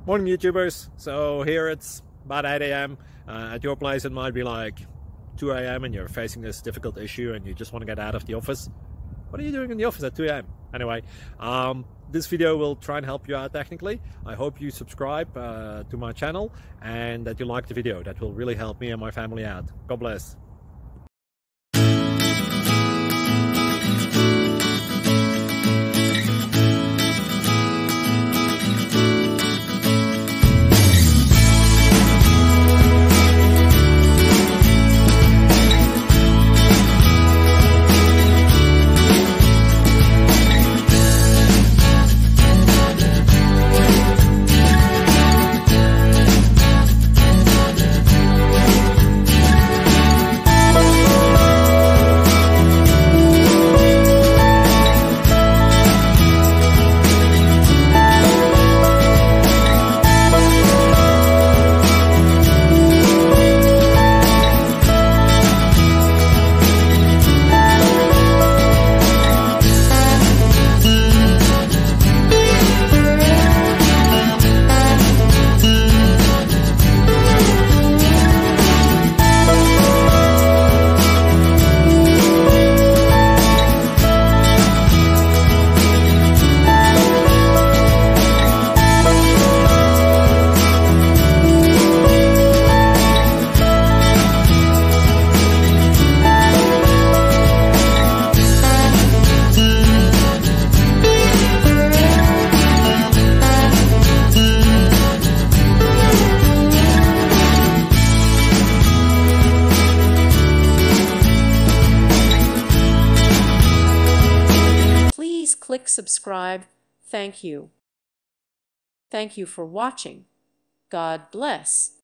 Morning YouTubers. So here it's about 8 a.m. At your place it might be like 2 a.m. and you're facing this difficult issue and you just want to get out of the office. What are you doing in the office at 2 a.m.? Anyway, this video will try and help you out technically. I hope you subscribe to my channel and that you like the video. That will really help me and my family out. God bless. Click subscribe. Thank you. Thank you for watching. God bless.